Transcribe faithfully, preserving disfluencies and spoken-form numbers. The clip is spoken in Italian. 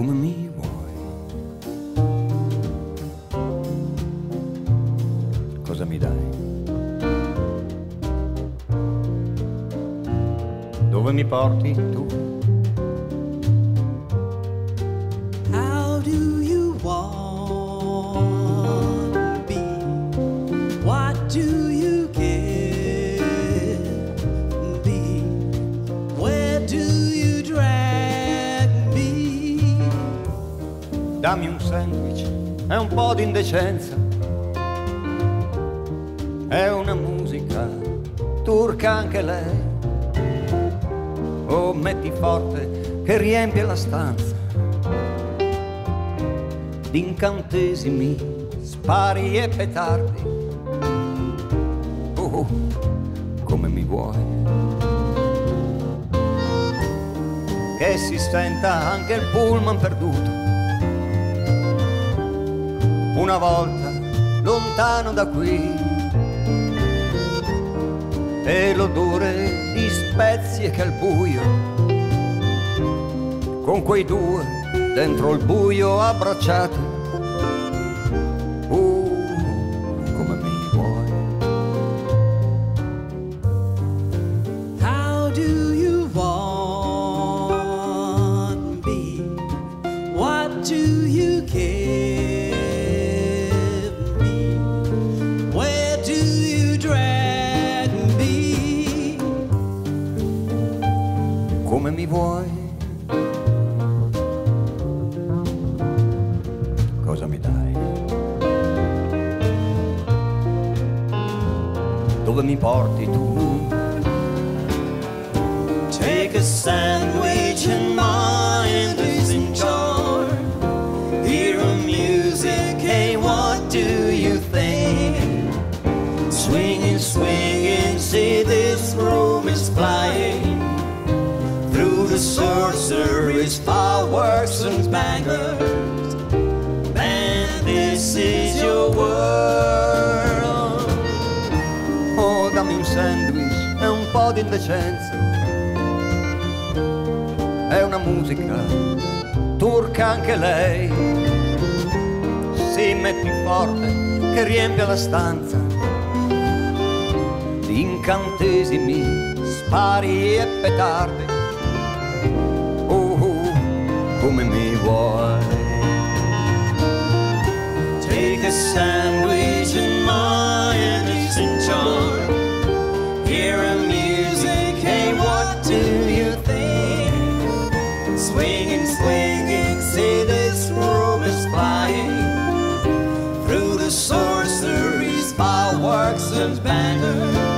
come mi vuoi. Cosa mi dai? Dove mi porti tu? How do you want me? What do you give me? Where do you drag me? Dammi un sandwich e un po' di indecenza. È una musica turca anche lei. Oh, metti forte che riempie la stanza d'incantesimi, spari e petardi. Oh, come mi vuoi. Che si senta anche il pullman perduto. Una volta lontano da qui. E l'odore di spezie che al buio, con quei due dentro il buio abbracciati. Uh, come mi vuoi. How do you want me? What do you give me? Where do you drag me? Come mi vuoi. Cosa mi dai? Dove mi porti tu? Take a sandwich and mind is in charge. Hear a music, hey, what do you think? Swinging, swinging, see this room is flying. Through the sorceries, fireworks and bangers. And this is your world. Oh, dammi un sandwich e un po' di indecenza. È una musica turca anche lei. Si metti forte che riempie la stanza di incantesimi, spari e petardi. Oh, oh, come mi vuoi. Take a sandwich and mind is in charge. Hear a music, hey, what do you think? Swinging, swinging, see this room is flying. Through the sorceries, fireworks and bangers.